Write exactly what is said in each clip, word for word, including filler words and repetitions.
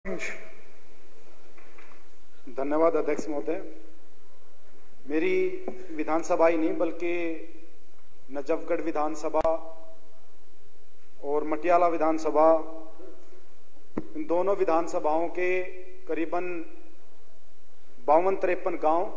धन्यवाद अध्यक्ष महोदय। मेरी विधानसभा ही नहीं बल्कि नजफगढ़ विधानसभा और मटियाला विधानसभा, इन दोनों विधानसभाओं के करीबन बावन तिरपन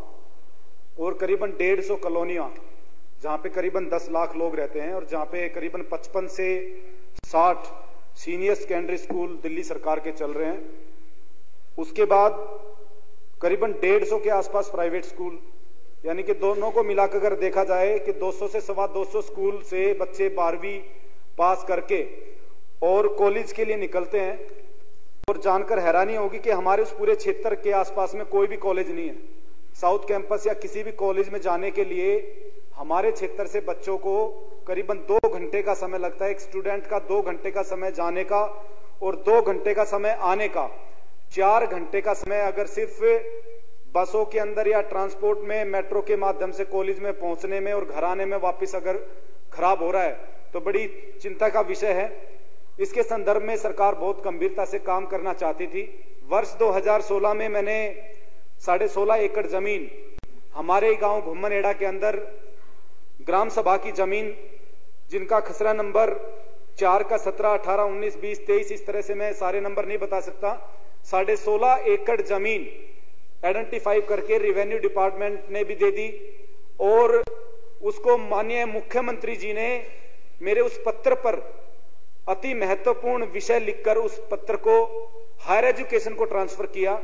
गांव और करीबन डेढ़ सौ कॉलोनियां, जहां पे करीबन दस लाख लोग रहते हैं और जहां पे करीबन पचपन से साठ सीनियर सेकेंडरी स्कूल दिल्ली सरकार के चल रहे हैं। उसके बाद करीबन डेढ़ सौ के आसपास प्राइवेट स्कूल, यानी कि दोनों को मिलाकर अगर देखा जाए कि दो सौ से सवा दो सौ स्कूल से बच्चे बारहवीं पास करके और कॉलेज के लिए निकलते हैं। और जानकर हैरानी होगी कि हमारे उस पूरे क्षेत्र के आसपास में कोई भी कॉलेज नहीं है। साउथ कैंपस या किसी भी कॉलेज में जाने के लिए हमारे क्षेत्र से बच्चों को करीबन दो घंटे का समय लगता है। एक स्टूडेंट का दो घंटे का समय जाने का और दो घंटे का समय आने का, चार घंटे का समय अगर सिर्फ बसों के अंदर या ट्रांसपोर्ट में मेट्रो के माध्यम से कॉलेज में पहुंचने में और घर आने में वापस अगर खराब हो रहा है तो बड़ी चिंता का विषय है। इसके संदर्भ में सरकार बहुत गंभीरता से काम करना चाहती थी। वर्ष दो हज़ार सोलह में मैंने साढ़े सोलह एकड़ जमीन हमारे गांव घुम्मनेड़ा के अंदर ग्राम सभा की जमीन, जिनका खसरा नंबर चार का सत्रह अठारह उन्नीस बीस तेईस, इस तरह से मैं सारे नंबर नहीं बता सकता, साढ़े सोलह एकड़ जमीन आइडेंटिफाई करके रेवेन्यू डिपार्टमेंट ने भी दे दी। और उसको माननीय मुख्यमंत्री जी ने मेरे उस पत्र पर अति महत्वपूर्ण विषय लिखकर उस पत्र को हायर एजुकेशन को ट्रांसफर किया।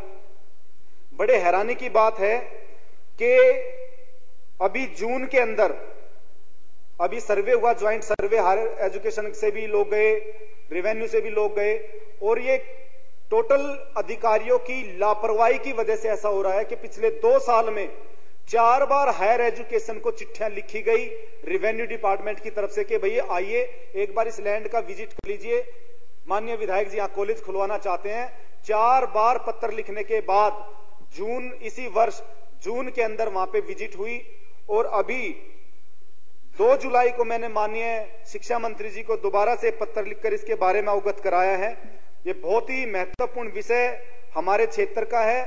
बड़े हैरानी की बात है कि अभी जून के अंदर अभी सर्वे हुआ, ज्वाइंट सर्वे, हायर एजुकेशन से भी लोग गए, रेवेन्यू से भी लोग गए, और ये टोटल अधिकारियों की लापरवाही की वजह से ऐसा हो रहा है कि पिछले दो साल में चार बार हायर एजुकेशन को चिट्ठियां लिखी गई रेवेन्यू डिपार्टमेंट की तरफ से कि भैया आइए एक बार इस लैंड का विजिट कर लीजिए, माननीय विधायक जी यहाँ कॉलेज खुलवाना चाहते हैं। चार बार पत्र लिखने के बाद जून, इसी वर्ष जून के अंदर वहां पे विजिट हुई। और अभी दो जुलाई को मैंने माननीय शिक्षा मंत्री जी को दोबारा से पत्र लिखकर इसके बारे में अवगत कराया है। ये बहुत ही महत्वपूर्ण विषय हमारे क्षेत्र का है।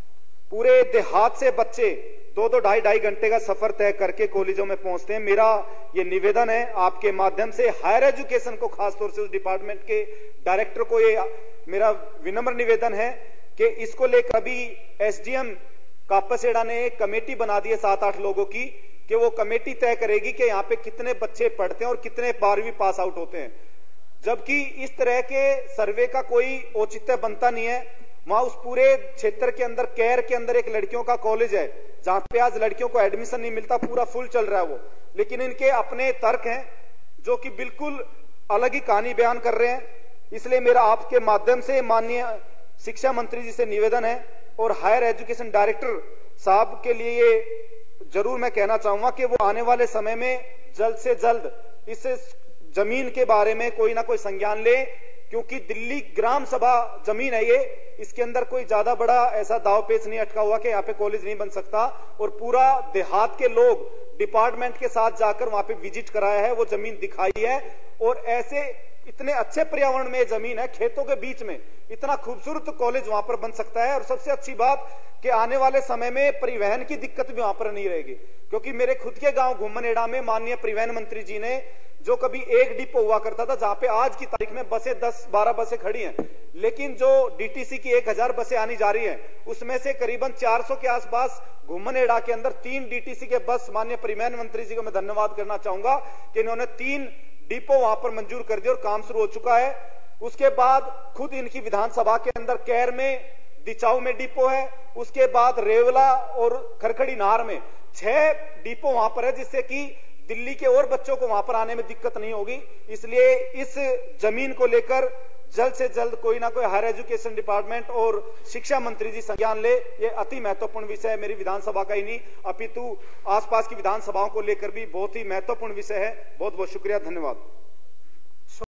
पूरे देहात से बच्चे दो दो ढाई ढाई घंटे का सफर तय करके कॉलेजों में पहुंचते हैं। मेरा ये निवेदन है आपके माध्यम से हायर एजुकेशन को, खासतौर से उस डिपार्टमेंट के डायरेक्टर को, ये मेरा विनम्र निवेदन है कि इसको लेकर अभी एसडीएम कापसेड़ा ने एक कमेटी बना दी है सात आठ लोगों की, कि वो कमेटी तय करेगी कि यहाँ पे कितने बच्चे पढ़ते हैं और कितने बारहवीं पास आउट होते हैं। जबकि इस तरह के सर्वे का कोई औचित्य बनता नहीं है। वहां उस पूरे क्षेत्र के अंदर कैर के अंदर एक लड़कियों का कॉलेज है जहां पे आज लड़कियों को एडमिशन नहीं मिलता, पूरा फुल चल रहा है वो, लेकिन इनके अपने तर्क हैं जो कि बिल्कुल अलग ही कहानी बयान कर रहे हैं। इसलिए मेरा आपके माध्यम से माननीय शिक्षा मंत्री जी से निवेदन है और हायर एजुकेशन डायरेक्टर साहब के लिए ये जरूर मैं कहना चाहूंगा कि वो आने वाले समय में जल्द से जल्द इस जमीन के बारे में कोई ना कोई संज्ञान ले, क्योंकि दिल्ली ग्राम सभा जमीन है ये, इसके अंदर कोई ज्यादा बड़ा ऐसा दाव पेच नहीं अटका हुआ कि यहाँ पे कॉलेज नहीं बन सकता। और पूरा देहात के लोग डिपार्टमेंट के साथ जाकर वहां पे विजिट कराया है, वो जमीन दिखाई है। और ऐसे इतने अच्छे पर्यावरण में जमीन है, खेतों के बीच में इतना खूबसूरत कॉलेज वहां पर बन सकता है। और सबसे अच्छी बात कि आने वाले समय में परिवहन की दिक्कत भी वहां पर नहीं रहेगी, क्योंकि मेरे खुद के गांव घुम्मनेड़ा में माननीय परिवहन मंत्री जी ने, जो कभी एक डिपो हुआ करता था जहां पे आज की तारीख में बसें दस बारह बसें खड़ी हैं, लेकिन जो डीटीसी की एक हजार बसें आनी जा रही हैं, उसमें से करीबन चार सौ के आसपास घुम्मनेड़ा के अंदर तीन डीटीसी के बस, माननीय परिवहन मंत्री जी को मैं धन्यवाद करना चाहूंगा कि इन्होंने तीन डिपो वहां पर मंजूर कर दिया और काम शुरू हो चुका है। उसके बाद खुद इनकी विधानसभा के अंदर कैर में, दिचाऊ में डिपो है, उसके बाद रेवला और खरखड़ी नार में छह डिपो वहां पर है, जिससे कि दिल्ली के और बच्चों को वहां पर आने में दिक्कत नहीं होगी। इसलिए इस जमीन को लेकर जल्द से जल्द कोई ना कोई हायर एजुकेशन डिपार्टमेंट और शिक्षा मंत्री जी संज्ञान ले। ये अति महत्वपूर्ण विषय है, मेरी विधानसभा का ही नहीं अपितु आसपास की विधानसभाओं को लेकर भी बहुत ही महत्वपूर्ण विषय है। बहुत बहुत शुक्रिया, धन्यवाद।